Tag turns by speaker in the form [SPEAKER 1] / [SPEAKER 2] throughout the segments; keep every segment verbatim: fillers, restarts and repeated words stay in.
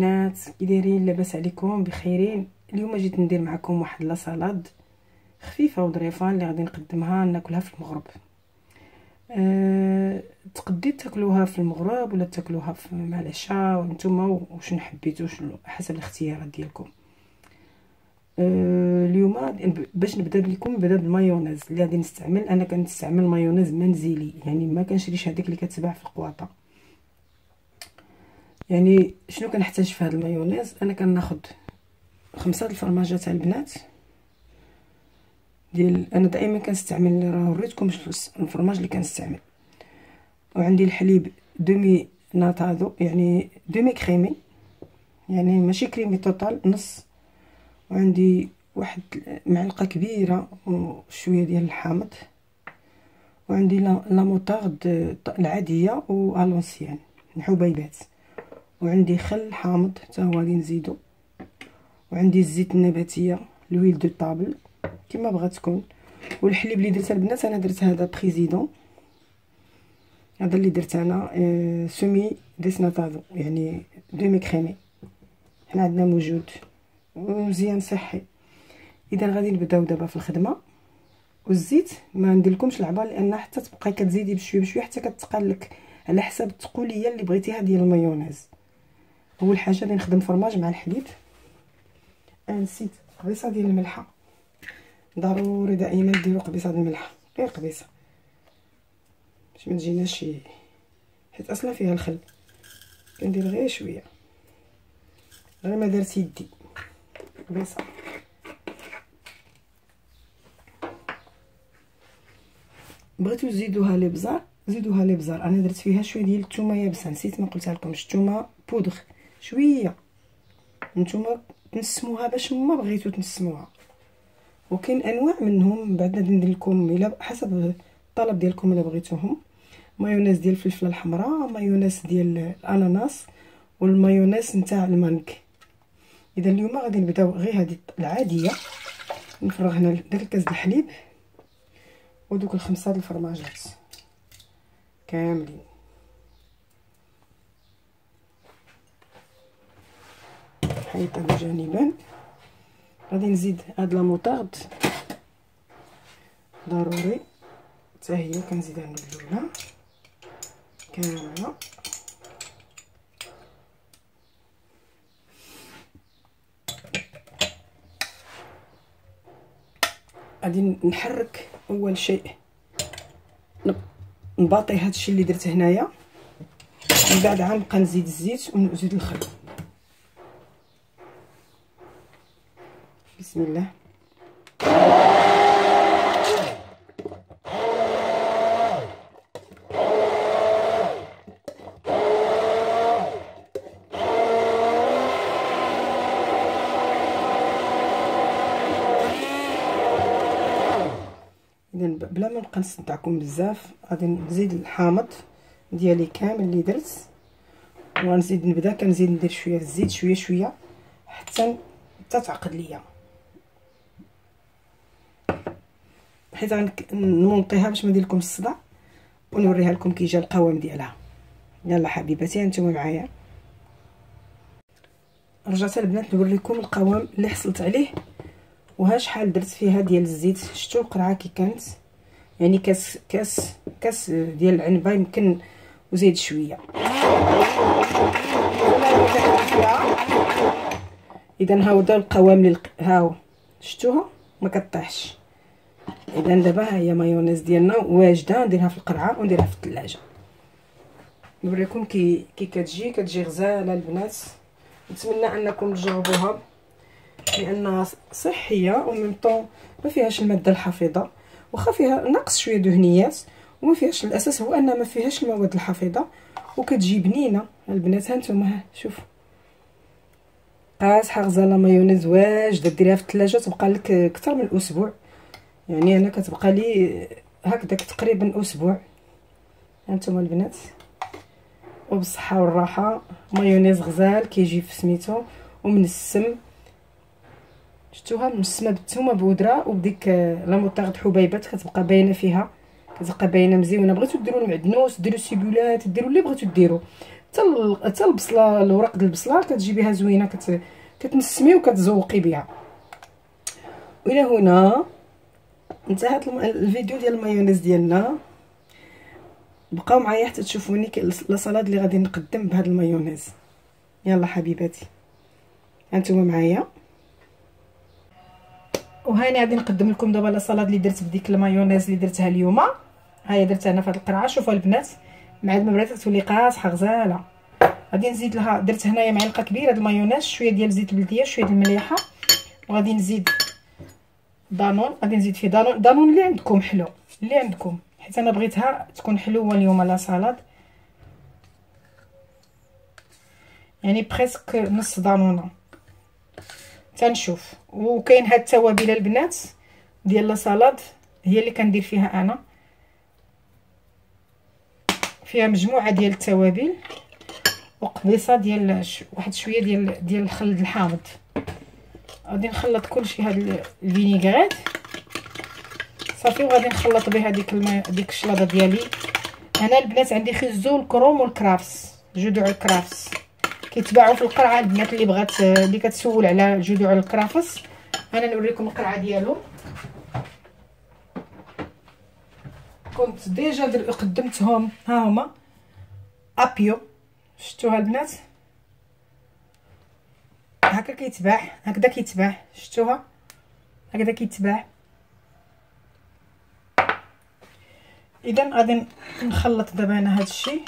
[SPEAKER 1] البنات، كي دايرين؟ لاباس عليكم؟ بخيرين؟ اليوم جيت ندير معكم واحد لا سالاد خفيفه وظريفه اللي غادي نقدمها ناكلها في المغرب. أه... تقديو تاكلوها في المغرب ولا تاكلوها مع العشاء، وانتم واش حبيتوا، حسب الاختيارات ديالكم. أه... اليوم باش نبدا بكم نبدا بالمايونيز اللي غادي نستعمل. انا كنستعمل مايونيز منزلي، يعني ما كنشريش هذيك اللي كتباع في القواطه. يعني شنو كنحتاج في هذا المايونيز؟ انا كناخذ خمسه الفرماجات تاع البنات ديال، انا دائما كنستعمل، راه وريتكم الفرماج اللي كنستعمل. وعندي الحليب دومي ناتادو، يعني دومي كريمي، يعني ماشي كريمي توتال، نص. وعندي واحد معلقه كبيره وشويه ديال الحامض. وعندي لا موطارد العاديه والونسيان الحبيبات. وعندي خل حامض حتى هو غادي نزيدو. وعندي الزيت النباتيه لويل دو طابل كما بغات تكون. والحليب اللي درت البنات، انا درت هذا بريزيدون، هذا اللي درت انا آه سومي ديسناتادو، يعني دومي كريمي، حنا عندنا موجود ومزيان صحي. اذا غادي نبداو دابا في الخدمه. والزيت ما ندير لكمش العبار، لان حتى تبقاي كتزيدي بشويه بشويه حتى كتقال لك على حسب الثقوليه اللي بغيتيها ديال المايونيز. اول حاجه غادي نخدم فرماج مع الحليب. آه نسيت قبيصه ديال الملحه، ضروري دائما ديروا قبيصه ديال الملحه، غير قبيصه باش ما تجيناش شي، حيت اصلا فيها الخل. كندير غير شويه، غير ما درت يدي قبيصه. بغيتو تزيدوها لي بزار زيدوها لي بزار. انا درت فيها شويه ديال الثومه يابسه، نسيت ما قلتها لكمش، الثومه بودغ شويه. نتوما تنسموها باش ما بغيتو تنسموها، وكاين انواع منهم. بعد غادي ندير لكم الى حسب الطلب ديالكم الا بغيتوهم. مايونيز ديال الفلفله الحمراء، مايونيز ديال الاناناس، والمايونيز نتاع المانك. اذا اليوم غادي نبداو غير هذه العاديه. نفرغ هنا داك الكاس د الحليب ودوك الخمسه د الفرماجات كاملين. حيطها جانبا. غادي نزيد هاد لا موطارد ضروري حتى هي كنزيدها من الاولى كامله. غادي نحرك اول شيء، نباطي هادشي اللي درت هنايا. من بعد عاد نبقى نزيد الزيت ونزيد الخل. بسم الله. اذا بلا ما نبقى نصدعكم بزاف، غادي نزيد الحامض ديالي كامل اللي درت، ونزيد نبدا كنزيد ندير شويه الزيت شويه شويه حتى حتى تعقد ليا، حيت غنمونطيها باش ما ندير لكم الصداع ونوريها لكم كي جا القوام ديالها. يلا حبيباتي انتم معايا. رجعت البنات نوريكم القوام اللي حصلت عليه، وها شحال درت فيها ديال الزيت. شفتوا القرعه كي كانت، يعني كاس كاس كاس ديال العنبه يمكن وزيد شويه. اذا ها هو دا القوام اللي هاو شفتوها ما كطيحش. اذا دابا ها هي مايونيز ديالنا واجده، نديرها في القرعه ونديرها في الثلاجه. نوريكم كي كي كتجي كتجي غزاله البنات. نتمنى انكم تجربوها لانها صحيه ومن طون ما فيهاش الماده الحافظه، واخا فيها نقص شويه دهنيات وما فيهاش. الاساس هو ان ما فيهاش المواد الحافظه وكتجي بنينه البنات. ها نتوما شوف قاصحه غزاله مايونيز واجده، ديريها في الثلاجه تبقى لك اكثر من اسبوع. يعني انا كتبقى لي هكذاك تقريبا اسبوع. هانتوما البنات، وبالصحه والراحه. مايونيز غزال كيجي في سميتو ومنسم. شفتوها منسمه بالثومه بودره وبديك لا موطارد حبيبات كتبقى باينه فيها، كتبقى باينه مزيونه. بغيتو ديروا المعدنوس، ديروا السيبولات، ديروا اللي بغيتو ديروا. حتى حتى البصله، الورق ديال البصله كتجيبيها زوينه، كت كتنسمي وكتزوقي بها. والى هنا انتهت الفيديو ديال المايونيز ديالنا. بقاو معايا حتى تشوفوني لا صالاد اللي غادي نقدم بهذا المايونيز. يلا حبيباتي هانتوما معايا، وهاني غادي نقدم لكم دابا لا صالاد اللي درت بديك المايونيز اللي درتها اليوم. ها هي درتها انا في هذه القرعه. شوفوا البنات مع هاد المبرات تولي قاصحه غزاله. غادي نزيد لها، درت هنايا معلقه كبيره د المايونيز، شويه ديال زيت البلديه، شويه ديال المليحه، وغادي نزيد دانون. غادي نزيد فيه دانون، دانون اللي عندكم حلو اللي عندكم، حيت انا بغيتها تكون حلوه اليوم لا صالاد، يعني بريسك نص دانونه. تنشوف. وكاين هاد التوابل البنات ديال لا صالاد هي اللي كندير فيها انا، فيها مجموعه ديال التوابل وقبيصه ديال واحد شويه ديال ديال الخل الحامض. غادي نخلط كلشي هاد الفينيغريت صافي، وغادي نخلط بها ديك الماء ديك الشلاضه ديالي. انا البنات عندي خيزو الكروم والكرافس، جذوع الكرافس كيتباعوا في القرعه. البنات اللي بغات اللي كتسول على جذوع الكرافس انا نوريكم القرعه ديالو. كنت ديجا قدمتهم، ها هما ابيو، شفتوها البنات هكا كيتباع، هكذا كيتباع، شفتوها هكذا كيتباع. اذا غادي نخلط دابا انا هذا الشيء.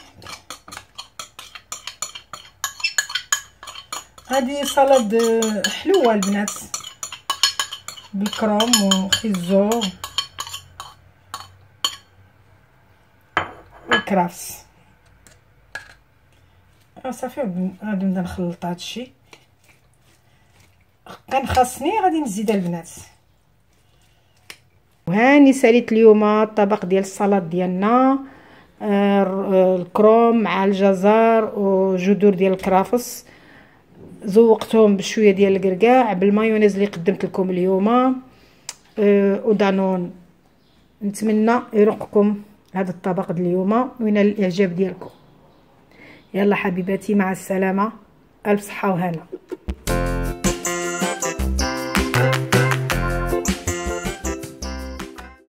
[SPEAKER 1] هذه صالاد حلوه البنات بالكروم وخيزو والكرافس. صافي غادي نبدا نخلط هذا الشيء. كان خاصني غادي نزيد البنات. وهاني ساليت اليوم الطبق ديال الصالاد ديالنا، آه الكروم مع الجزر وجذور ديال الكرافس، زوقتهم بشويه ديال الكركاع بالمايونيز اللي قدمت لكم اليوم، آه ودانون. نتمنى يرقكم هذا الطبق ديال اليوم وينال الاعجاب ديالكم. يلا حبيباتي مع السلامه، الف صحه وهنا.